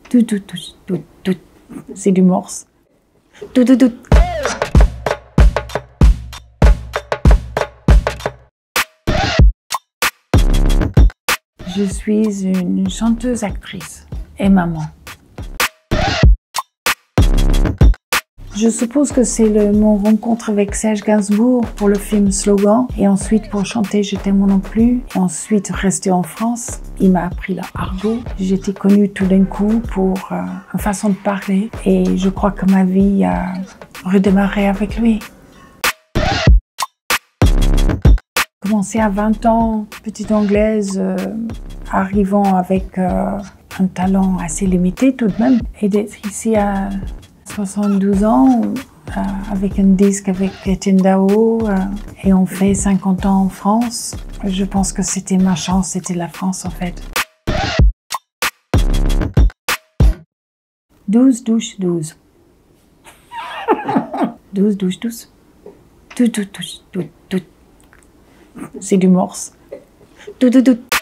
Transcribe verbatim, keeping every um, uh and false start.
Tout, tout, tout, tout, tout. C'est du morse. Tout, tout, tout. Je suis une chanteuse, actrice et maman. Je suppose que c'est le, mon rencontre avec Serge Gainsbourg pour le film Slogan et ensuite pour chanter Je t'aime non plus et ensuite rester en France. Il m'a appris l'argot. J'étais connue tout d'un coup pour euh, une façon de parler et je crois que ma vie a redémarré avec lui. Commencé à vingt ans, petite anglaise, euh, arrivant avec euh, un talent assez limité tout de même et d'être ici à soixante-douze ans, euh, avec un disque avec Etienne Dao, euh, et on fait cinquante ans en France. Je pense que c'était ma chance, c'était la France en fait. douze, douze, douze. douze, douze, douze. Tout, tout, tout, tout, tout. C'est du morse. Tout, tout, tout.